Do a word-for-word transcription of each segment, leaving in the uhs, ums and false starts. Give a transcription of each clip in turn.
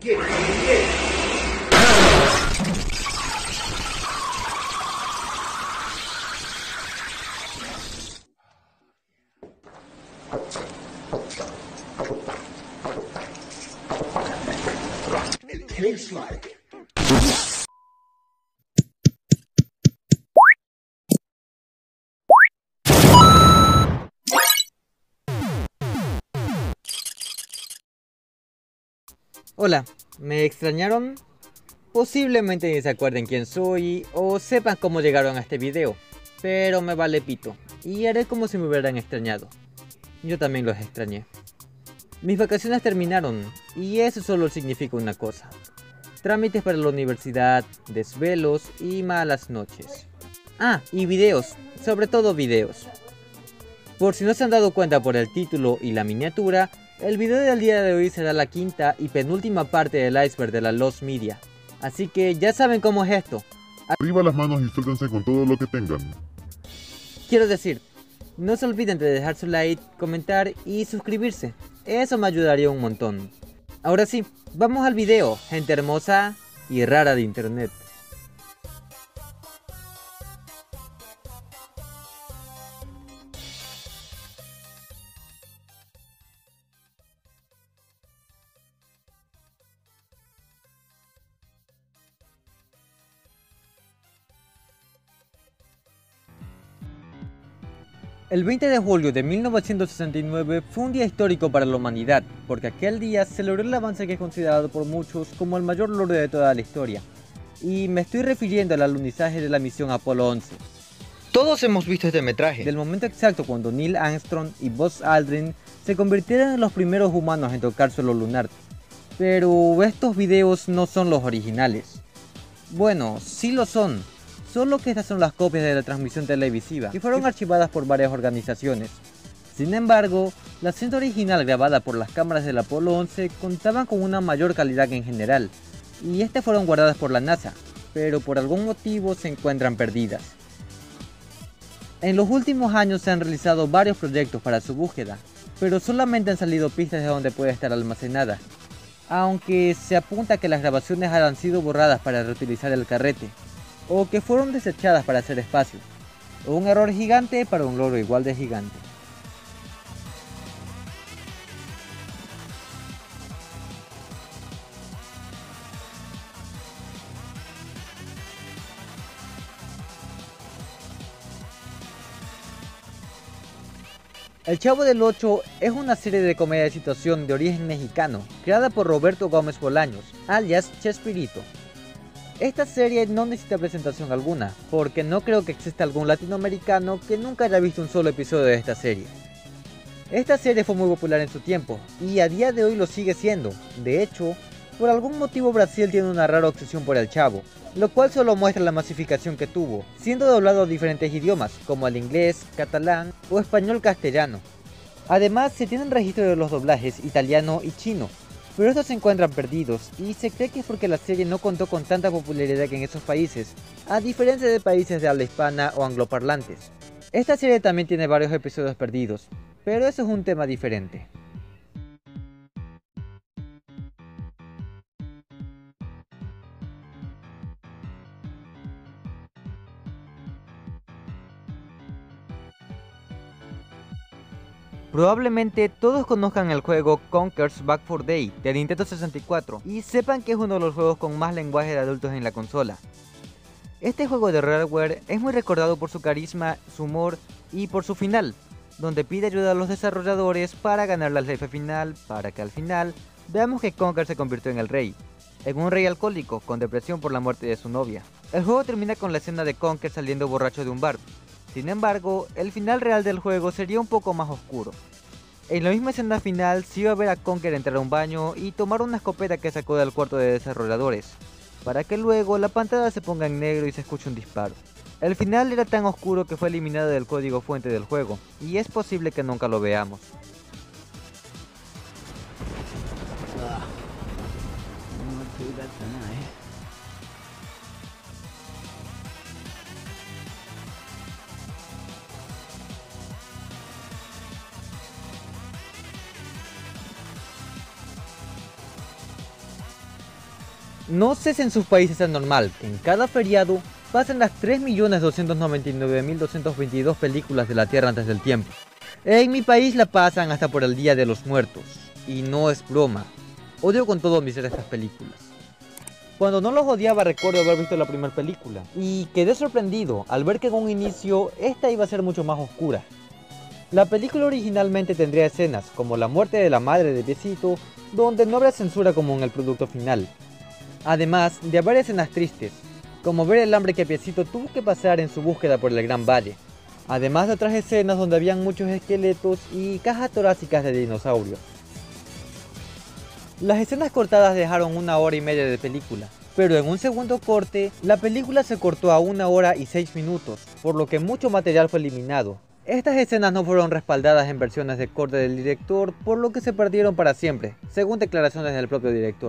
It tastes like. Hola, ¿me extrañaron? Posiblemente ni se acuerden quién soy o sepan cómo llegaron a este video, pero me vale pito y haré como si me hubieran extrañado. Yo también los extrañé. Mis vacaciones terminaron y eso solo significa una cosa: trámites para la universidad, desvelos y malas noches. Ah, y videos, sobre todo videos. Por si no se han dado cuenta por el título y la miniatura, el video del día de hoy será la quinta y penúltima parte del iceberg de la Lost Media. Así que ya saben cómo es esto. Arriba las manos y suéltense con todo lo que tengan. Quiero decir, no se olviden de dejar su like, comentar y suscribirse. Eso me ayudaría un montón. Ahora sí, vamos al video, gente hermosa y rara de internet. El veinte de julio de mil novecientos sesenta y nueve fue un día histórico para la humanidad, porque aquel día se logró el avance que es considerado por muchos como el mayor logro de toda la historia. Y me estoy refiriendo al alunizaje de la misión Apolo once. Todos hemos visto este metraje, del momento exacto cuando Neil Armstrong y Buzz Aldrin se convirtieron en los primeros humanos en tocar suelo lunar. Pero estos videos no son los originales. Bueno, sí lo son. Solo que estas son las copias de la transmisión televisiva y fueron archivadas por varias organizaciones. Sin embargo, la cinta original grabada por las cámaras del Apolo once contaban con una mayor calidad en general, y estas fueron guardadas por la NASA, pero por algún motivo se encuentran perdidas. En los últimos años se han realizado varios proyectos para su búsqueda, pero solamente han salido pistas de donde puede estar almacenada, aunque se apunta que las grabaciones habrán sido borradas para reutilizar el carrete, o que fueron desechadas para hacer espacio. Un error gigante para un logro igual de gigante. El Chavo del Ocho es una serie de comedia de situación de origen mexicano, creada por Roberto Gómez Bolaños, alias Chespirito. Esta serie no necesita presentación alguna, porque no creo que exista algún latinoamericano que nunca haya visto un solo episodio de esta serie. Esta serie fue muy popular en su tiempo, y a día de hoy lo sigue siendo. De hecho, por algún motivo Brasil tiene una rara obsesión por el Chavo, lo cual solo muestra la masificación que tuvo, siendo doblado a diferentes idiomas, como el inglés, catalán o español castellano. Además, se tienen registro de los doblajes italiano y chino, pero estos se encuentran perdidos, y se cree que es porque la serie no contó con tanta popularidad en esos países, a diferencia de países de habla hispana o angloparlantes. Esta serie también tiene varios episodios perdidos, pero eso es un tema diferente. Probablemente todos conozcan el juego Conker's Bad Fur Day de Nintendo sesenta y cuatro y sepan que es uno de los juegos con más lenguaje de adultos en la consola. Este juego de Rareware es muy recordado por su carisma, su humor y por su final, donde pide ayuda a los desarrolladores para ganar la jefe final, para que al final veamos que Conker se convirtió en el rey, en un rey alcohólico con depresión por la muerte de su novia. El juego termina con la escena de Conker saliendo borracho de un bar. Sin embargo, el final real del juego sería un poco más oscuro. En la misma escena final se iba a ver a Conker entrar a un baño y tomar una escopeta que sacó del cuarto de desarrolladores, para que luego la pantalla se ponga en negro y se escuche un disparo. El final era tan oscuro que fue eliminado del código fuente del juego, y es posible que nunca lo veamos. No sé si en sus países es normal que en cada feriado pasen las tres millones doscientos noventa y nueve mil doscientas veintidós películas de la Tierra antes del tiempo. En mi país la pasan hasta por el Día de los Muertos, y no es broma, odio con todo mi ser estas películas. Cuando no los odiaba recuerdo haber visto la primera película, y quedé sorprendido al ver que en un inicio esta iba a ser mucho más oscura. La película originalmente tendría escenas como la muerte de la madre de Piecito, donde no habrá censura como en el producto final. Además de haber escenas tristes, como ver el hambre que Piecito tuvo que pasar en su búsqueda por el Gran Valle. Además de otras escenas donde habían muchos esqueletos y cajas torácicas de dinosaurios. Las escenas cortadas dejaron una hora y media de película, pero en un segundo corte, la película se cortó a una hora y seis minutos, por lo que mucho material fue eliminado. Estas escenas no fueron respaldadas en versiones de corte del director, por lo que se perdieron para siempre, según declaraciones del propio director.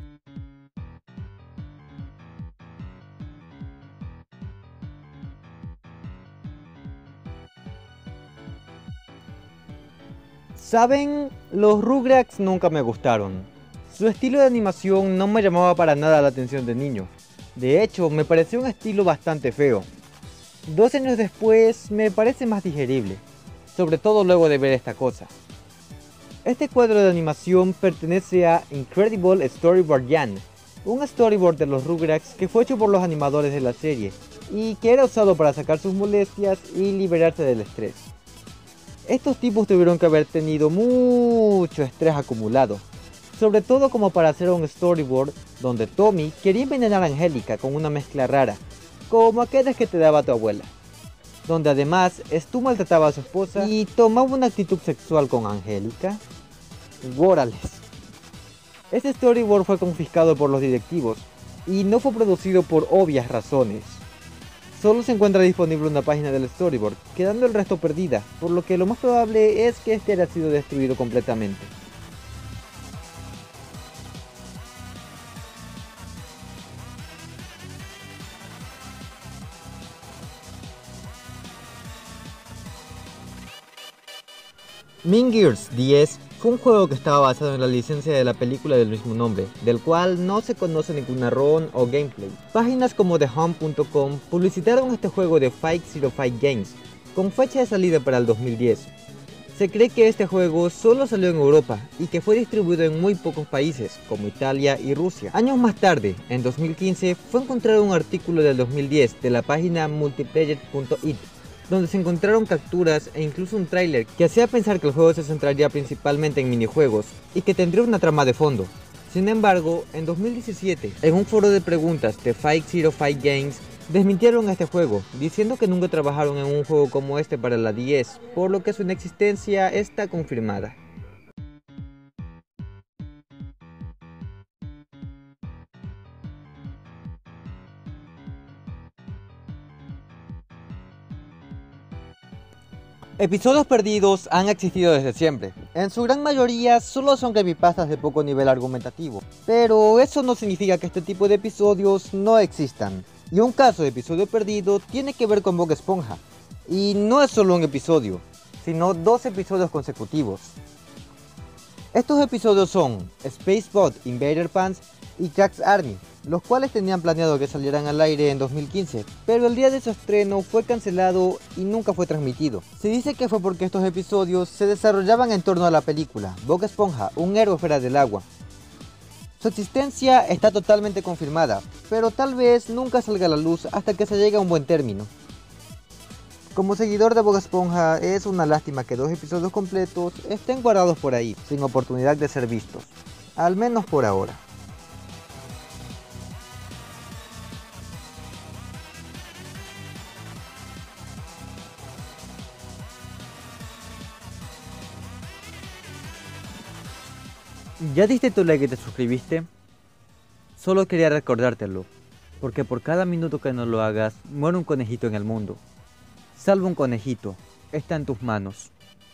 Saben, los Rugrats nunca me gustaron. Su estilo de animación no me llamaba para nada la atención de niño. De hecho, me pareció un estilo bastante feo. Dos años después, me parece más digerible, sobre todo luego de ver esta cosa. Este cuadro de animación pertenece a Incredible Storyboard Jan, un storyboard de los Rugrats que fue hecho por los animadores de la serie, y que era usado para sacar sus molestias y liberarse del estrés. Estos tipos tuvieron que haber tenido mucho estrés acumulado, sobre todo como para hacer un storyboard donde Tommy quería envenenar a Angélica con una mezcla rara, como aquellas que te daba tu abuela, donde además Stu maltrataba a su esposa y tomaba una actitud sexual con Angélica. Guórales. Este storyboard fue confiscado por los directivos y no fue producido por obvias razones. Solo se encuentra disponible una página del storyboard, quedando el resto perdida, por lo que lo más probable es que este haya sido destruido completamente. Mean Girls diez fue un juego que estaba basado en la licencia de la película del mismo nombre, del cual no se conoce ninguna run o gameplay. Páginas como The Home punto com publicitaron este juego de Five Zero Five Games, con fecha de salida para el dos mil diez. Se cree que este juego solo salió en Europa y que fue distribuido en muy pocos países, como Italia y Rusia. Años más tarde, en dos mil quince, fue encontrado un artículo del dos mil diez de la página multiplayer punto it, donde se encontraron capturas e incluso un tráiler que hacía pensar que el juego se centraría principalmente en minijuegos y que tendría una trama de fondo. Sin embargo, en dos mil diecisiete, en un foro de preguntas de Five Zero Five Games, desmintieron este juego, diciendo que nunca trabajaron en un juego como este para la diez, por lo que su inexistencia está confirmada. Episodios perdidos han existido desde siempre. En su gran mayoría solo son creepypastas de poco nivel argumentativo, pero eso no significa que este tipo de episodios no existan. Y un caso de episodio perdido tiene que ver con Bob Esponja, y no es solo un episodio, sino dos episodios consecutivos. Estos episodios son Spacebot Invader Pants y Jack's Army, los cuales tenían planeado que salieran al aire en dos mil quince, pero el día de su estreno fue cancelado y nunca fue transmitido. Se dice que fue porque estos episodios se desarrollaban en torno a la película Bob Esponja, un héroe fuera del agua. Su existencia está totalmente confirmada, pero tal vez nunca salga a la luz hasta que se llegue a un buen término. Como seguidor de Bob Esponja, es una lástima que dos episodios completos estén guardados por ahí, sin oportunidad de ser vistos, al menos por ahora. ¿Ya diste tu like y te suscribiste? Solo quería recordártelo, porque por cada minuto que no lo hagas, muere un conejito en el mundo. Salva un conejito, está en tus manos.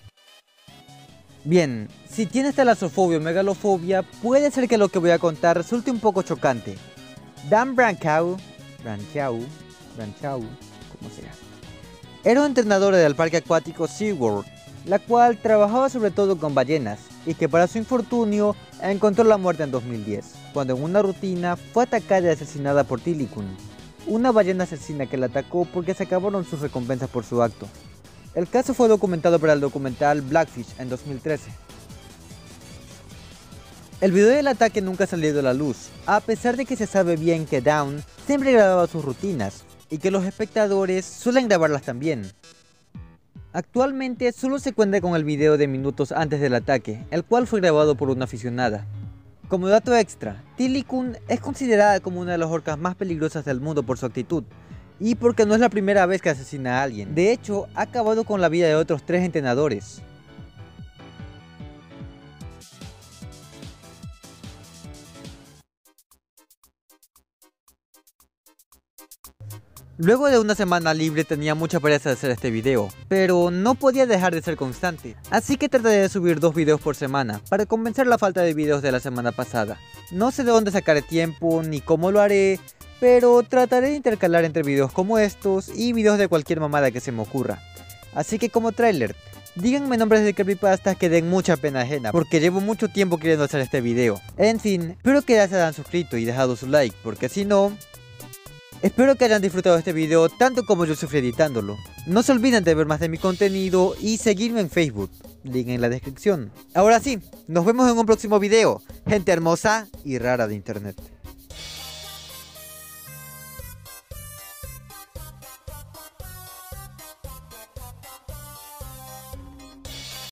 Bien, si tienes talasofobia o megalofobia, puede ser que lo que voy a contar resulte un poco chocante. Dan Brancaw, Brancaw, Brancaw, como sea, era un entrenador del parque acuático SeaWorld, la cual trabajaba sobre todo con ballenas y que para su infortunio encontró la muerte en dos mil diez, cuando en una rutina fue atacada y asesinada por Tilikum, una ballena asesina que la atacó porque se acabaron sus recompensas por su acto. El caso fue documentado para el documental Blackfish en dos mil trece. El video del ataque nunca ha salido a la luz, a pesar de que se sabe bien que Dawn siempre grababa sus rutinas y que los espectadores suelen grabarlas también. Actualmente solo se cuenta con el video de minutos antes del ataque, el cual fue grabado por una aficionada. Como dato extra, Tilikum es considerada como una de las orcas más peligrosas del mundo por su actitud, y porque no es la primera vez que asesina a alguien. De hecho, ha acabado con la vida de otros tres entrenadores. Luego de una semana libre tenía mucha pereza de hacer este video, pero no podía dejar de ser constante, así que trataré de subir dos videos por semana, para compensar la falta de videos de la semana pasada. No sé de dónde sacaré tiempo, ni cómo lo haré, pero trataré de intercalar entre videos como estos y videos de cualquier mamada que se me ocurra. Así que como tráiler, díganme nombres de creepypastas que den mucha pena ajena, porque llevo mucho tiempo queriendo hacer este video. En fin, espero que ya se hayan suscrito y dejado su like, porque si no... Espero que hayan disfrutado de este video tanto como yo sufrí editándolo. No se olviden de ver más de mi contenido y seguirme en Facebook, link en la descripción. Ahora sí, nos vemos en un próximo video, gente hermosa y rara de internet.